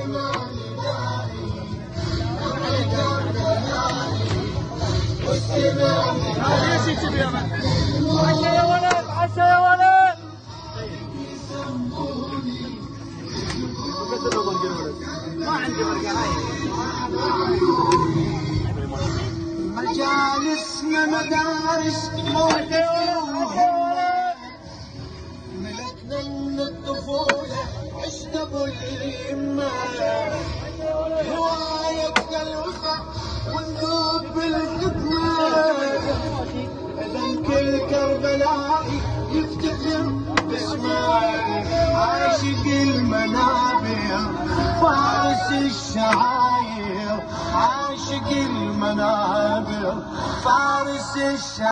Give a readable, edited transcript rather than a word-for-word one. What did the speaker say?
عشا يا ولد، عشا يا ولد. ما عندي مرقة. مجالسنا مدارس ملكنا من الطفولة، عشنا ابو اليمة هواية الوفا ونذوب بالخدمة. اذا كل كربلائي يفتخر باسمه، عاشق المنابر فارس الشعاير، عاشق المنابر فارس الشعاير.